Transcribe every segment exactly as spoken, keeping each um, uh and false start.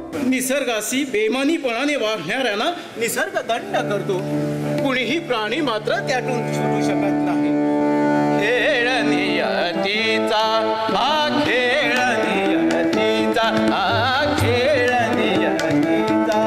निसर्गाशी बेमानीपणाने वागणाऱ्यांना निसर्ग दंड करतो. कुणीही प्राणी मात्र त्यातून सुटू शकत नाही. खेळ नियतीचा हा खेळ नियतीचा हा खेळ नियतीचा.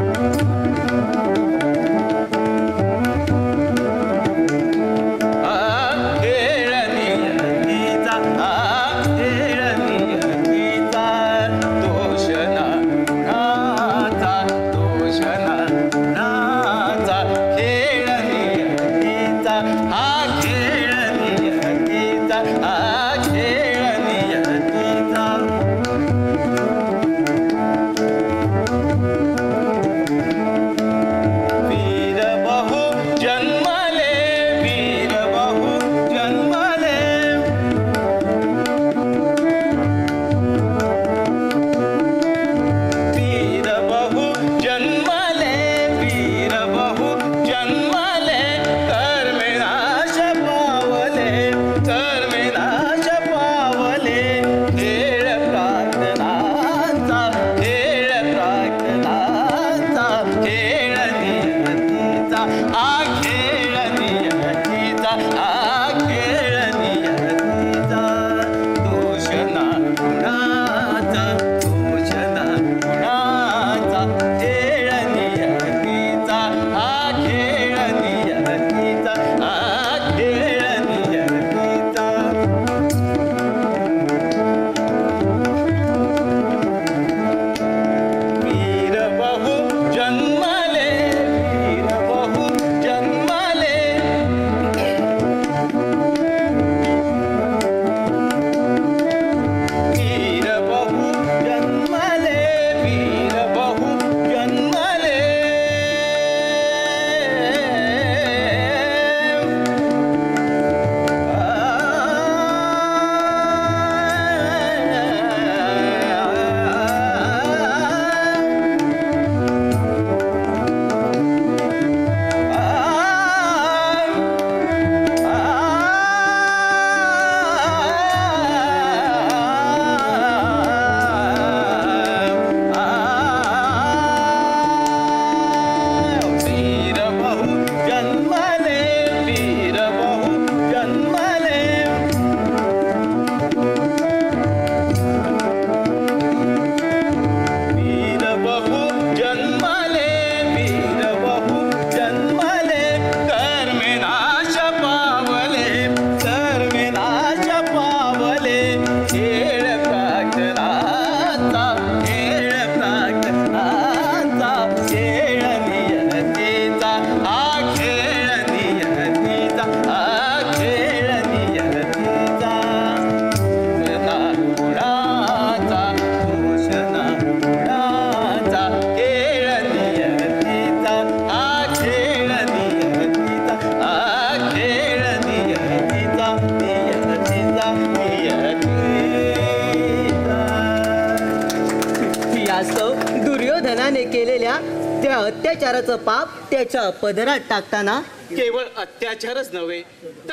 हा खेळ नियतीचा हा खेळ नियतीचा. दोष ना कुणाचा दोष ना कुणाचा. खेळ नियतीचा हा खेळ नियतीचा हा खेळ नियतीचा. वीर बहु जन्मले वीर बहु जन्मले. वीर बहु जन्मले वीर बहु जन्मले. कर्मविनाश पावले कर्मविनाश पावले. खेळ प्रार्थनांचा खेळ प्रार्थनांचा. खेळ नियतीचा हा खेळ नियतीचा हा खेळ नियतीचा. दोष ना कुणाचा दोष ना कुणाचा. खेळ नियतीचा हा खेळ नियतीचा हा खेळ नियतीचा. वीर बहु जन्मले वीर बहु जन्मले. वीर बहु जन्मले वीर बहु जन्मले. वीर बहु जन्मले वीर बहु जन्मले. वीर बहु जन्मले वीर बहु जन्मले. कर्मविनाश पावले कर्मविनाश पावले. खेळ प्रार्थनांचा खेळ प्रार्थनांचा. खेळ नियतीचा हा खेळ नियतीचा हा खेळ नियतीचा. ना कुणाचा दोष ना कुणाचा. खेळ नियतीचा हा खेळ नियतीचा हा खेळ नियतीचा नियतीचा नियतीचा. यास्तव दुर्योधनाने केलेल्या त्या अत्याचाराचं पाप त्याच्या पदरात टाकताना केवळ अत्याचारच नव्हे